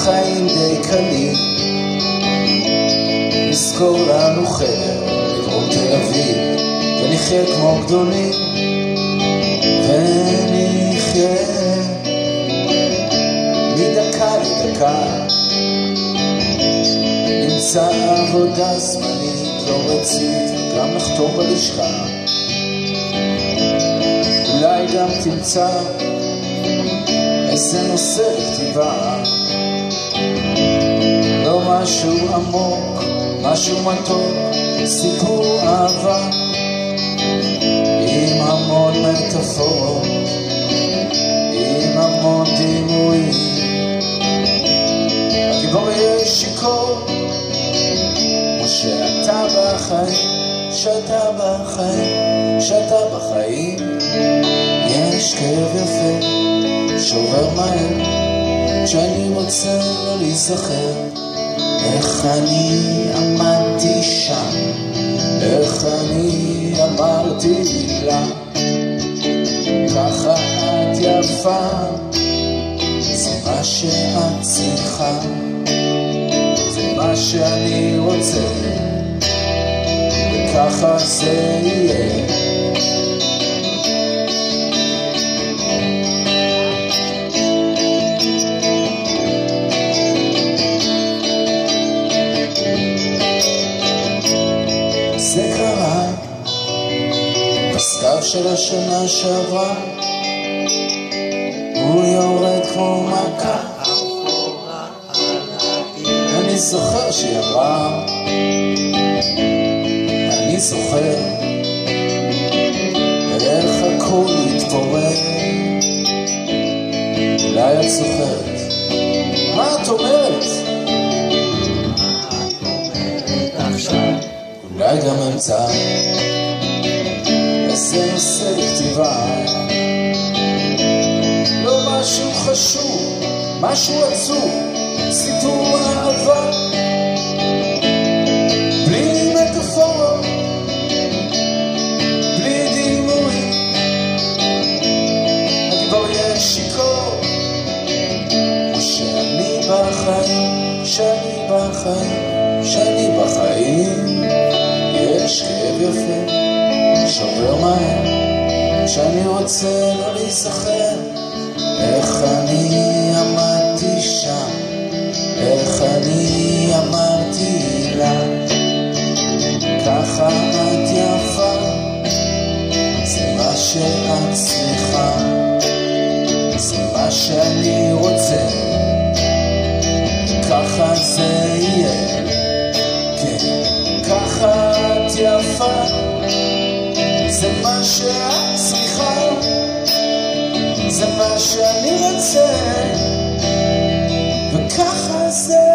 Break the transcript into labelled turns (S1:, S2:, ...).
S1: החיים די קלים, נזכור לנו חדר בדרום תל אביב, ונחיה כמו גדולים, ונחיה מדקה לדקה. נמצא עבודה זמנית לא רצית, גם לחתום בלשכה. אולי גם תמצא איזה נושא לכתיבה, לא משהו עמוק, משהו מתוק, סיפור אהבה עם המון מטאפורות, עם המון דימויים. הגיבור יהיה שיכור, כמו שאתה בחיים, שאתה בחיים, שאתה בחיים. יש כאב יפה שעובר מהר, כשאני רוצה לא להיזכר איך אני עמדתי שם, איך אני אמרתי לה ככה את יפה, זה מה שאת צריכה, זה מה שאני רוצה, וככה זה יהיה. זה קרה בסתיו של השנה שעברה, הוא יורד כמו מכה. אני זוכר שהיא אמרה, אני זוכר איך הכל התפורר. אולי את זוכרת, מה את אומרת? אולי גם אמצע איזה נושא לכתיבה, לא משהו חשוב, משהו עצוב, סיפור אהבה בלי מטאפורות, בלי דימויים. הגיבור יהיה שיכור, כמו שאני בחיים, שאני בחיים, שאני בחיים. יש כאב יפה שעובר מהר, שאני רוצה לא להיזכר איך אני עמדתי שם, איך אני אמרתי לה ככה את יפה, זה מה שאת צריכה, זה מה שאני רוצה, ככה זה יהיה. כן, ככה את יפה, זה מה שאת צריכה, זה מה שאני רוצה, וככה זה